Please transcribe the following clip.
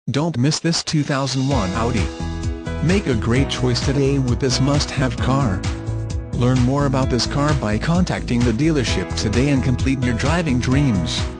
Don't miss this 2001 Audi. Make a great choice today with this must-have car. Learn more about this car by contacting the dealership today and complete your driving dreams.